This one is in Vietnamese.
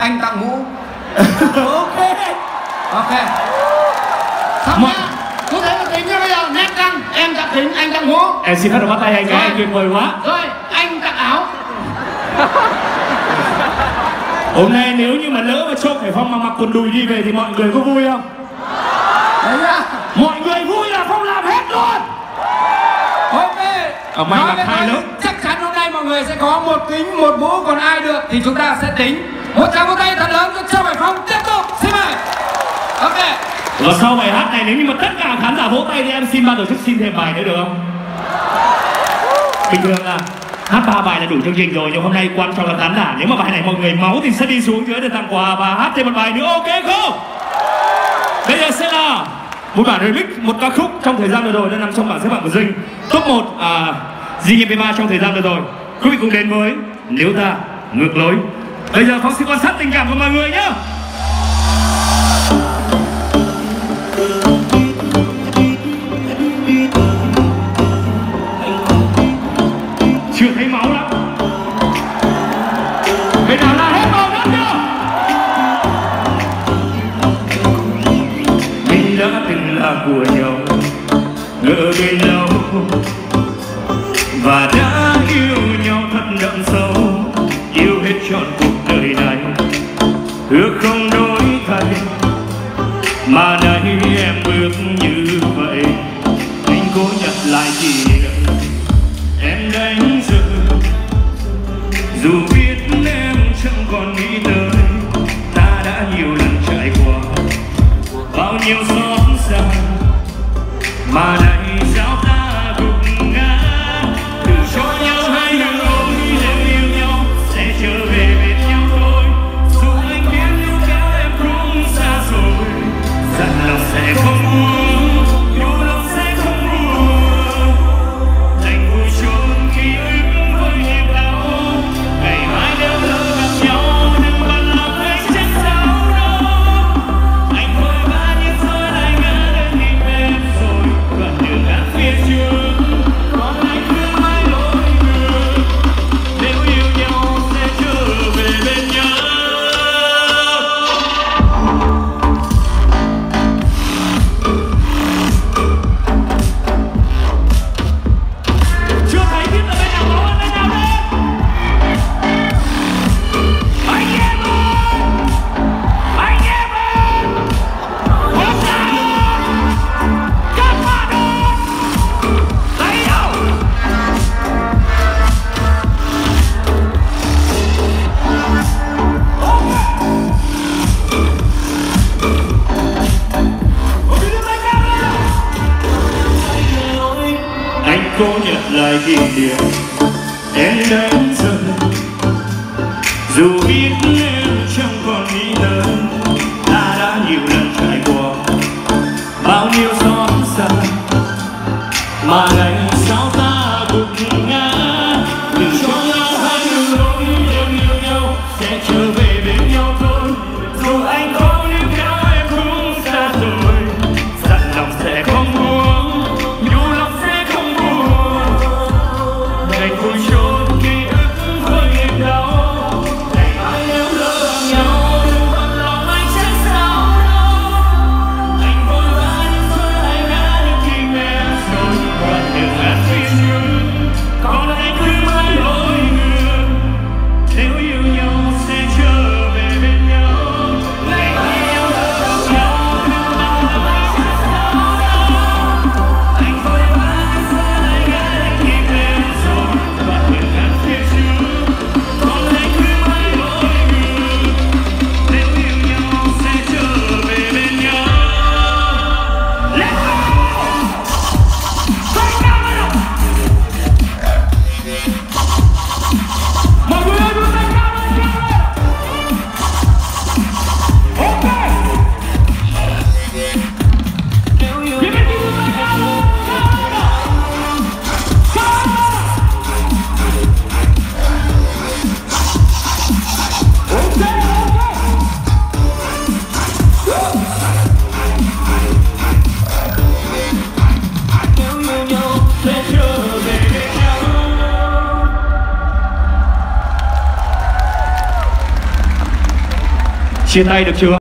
anh tặng mũ. Ok. Ok. Xong nhá. Cứ thế là tính nhá, bây giờ nét răng, em tặng kính, anh tặng mũ. Em xin phép được bắt tay anh cái, tuyệt vời quá. Rồi, anh tặng áo. Hôm nay nếu như mà lỡ mà Châu Khải Phong mà mặc quần đùi đi về thì mọi người có vui không? Đấy nhá. Mọi người vui là Phong làm hết luôn. Ok. Mày mặc hai lớp. Chắc chắn hôm nay mọi người sẽ có một kính, một mũ, còn ai được thì chúng ta sẽ tính. Một tràng vỗ tay thật lớn cho Châu Khải Phong tiếp tục. Xin mời. Ok. Và sau bài hát này nếu như mà tất cả khán giả vỗ tay thì em xin ban tổ chức xin thêm bài nữa được không? Bình thường là hát 3 bài là đủ chương trình rồi, nhưng hôm nay quan trọng là khán giả. Nếu mà bài này mọi người máu thì sẽ đi xuống dưới để tặng quà và hát thêm một bài nữa, ok không? Bây giờ sẽ là một bản remix, một ca khúc trong thời gian vừa rồi đã nằm trong bảng xếp hạng của Dinh top 1 GMP3 trong thời gian vừa rồi. Quý vị cùng đến với Nếu Ta Ngược Lối. Bây giờ Phong sẽ quan sát tình cảm của mọi người nhé. Chưa thấy máu lắm. Bên nào là hết màu đất chưa? Mình đã từng là của nhau, ngỡ bên lâu, và đã yêu nhau thật đậm sâu, yêu hết trọn cuộc đời này, ước không đổi thay. Mà nay em bước như vậy, anh cố nhận lại kỷ niệm em đánh rơi. Dù biết em chẳng còn nghĩ tới, ta đã nhiều lần trải qua bao nhiêu xót xa, mà nay sao ta gục ngã. Từ cho nhau hai đường lối, nếu yêu nhau sẽ trở về bên nhau thôi. Dù anh biết yêu kéo em cũng xa rồi, dặn lòng sẽ không buồn, yêu lòng sẽ không buồn. Đành vui trốn ký ức với niềm đau, ngày mai nếu lỡ gặp nhau đừng bận lòng hay trách sao đâu. Anh vội vã như gió lại ngã đến nhìn em rồi, đoạn đường đã phía trước, còn anh cứ mãi lối ngược. Nếu yêu nhau sẽ trở về bên nhau. Chưa thấy biết là bên nào máu hơn bên nào đấy. Anh em ơi, anh em ơi, hôm nay các bạn ơi, lấy nhau. Anh cố nhận lại kỷ niệm em đánh rơi. Dù biết em chẳng còn nghĩ tới, ta đã nhiều lần trải qua bao nhiêu xót xa, mà ngày sao ta gục ngã. Đừng cho nhau hai đường lối, nếu yêu nhau sẽ trở về bên nhau thôi. Dù anh có níu kéo em cũng xa rồi, dặn lòng sẽ không buồn, yêu lòng sẽ không buồn. Đành vui trốn ký ức với niềm đau, ngày mai nếu lỡ gặp nhau đừng bận chia tay được chưa?